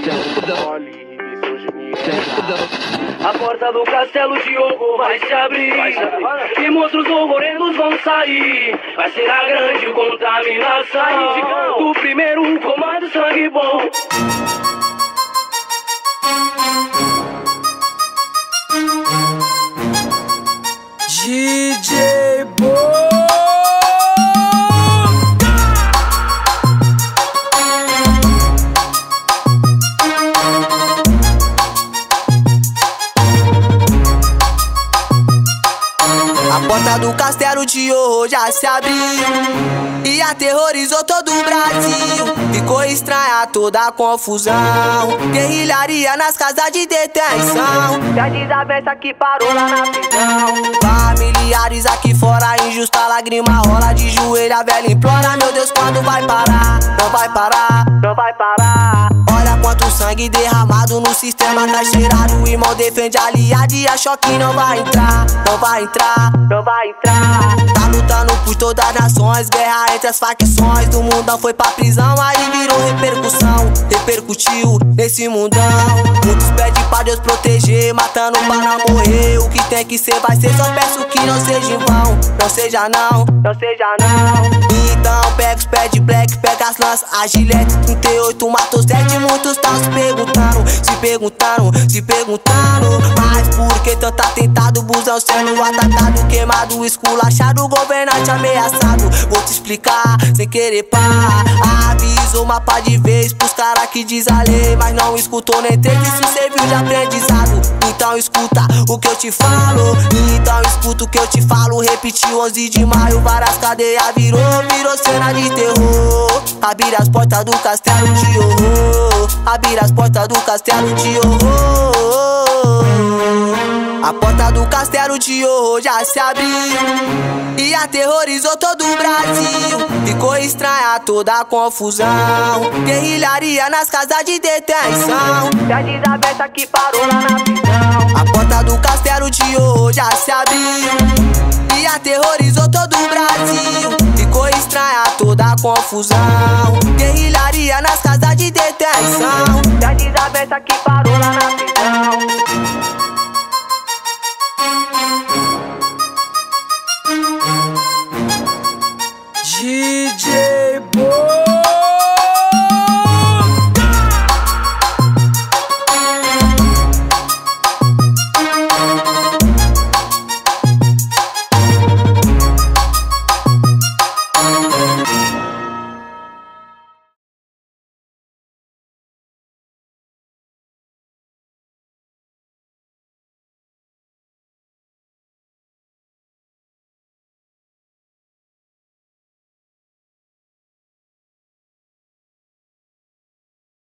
A porta do castelo de ouro vai se abrir, e monstros horrorendos vão sair. Vai ser a grande contaminação do primeiro comando sangue bom. DJ Boka. A porta do castelo de horror já se abriu e aterrorizou todo o Brasil. Ficou estranha toda a confusão, guerrilharia nas casas de detenção, e a desavença que parou lá na prisão. Familiares aqui fora, injusta lágrima rola, de joelho a velha implora: meu Deus, quando vai parar? Não vai parar, não vai parar. Olha quanto sangue derramado no sistema, tá cheirado. O irmão defende a aliado e achou que não vai entrar. Não vai entrar, não vai entrar. Tá lutando por todas as nações, guerra entre as facções do mundão. Foi pra prisão, aí virou repercussão, repercutiu nesse mundão. Muitos pedem pra Deus proteger, matando pra não morrer. O que tem que ser vai ser, só peço que não seja em vão. Não seja não, não seja não. Então pega os pés de black, pega as lanças, a gilete 38 matou 7. Muitos tão se perguntando, se perguntando, se perguntando. Mas por que tanto atentado? Busão sendo atacado, queimado, esculachado, governante ameaçado. Vou te explicar, sem querer pá. Avisou uma pá de vez pros cara que diz a lei, mas não escutou nem três, isso serviu de aprendizado. Então escuta o que eu te falo, então escuta o que eu te falo. Repetiu 11 de maio, várias cadeias virou cena de terror. Abrir as portas do castelo de horror, abrir as portas do castelo de horror. A porta do castelo de horror já se abriu e aterrorizou todo o Brasil. Ficou estranha toda a confusão, guerrilharia nas casas de detenção, e a desavença que parou lá na prisão. A porta do castelo de horror já se abriu e aterrorizou todo o Brasil. Ficou estranha toda a confusão, guerrilharia nas casas de detenção, e a desavença que parou lá na prisão.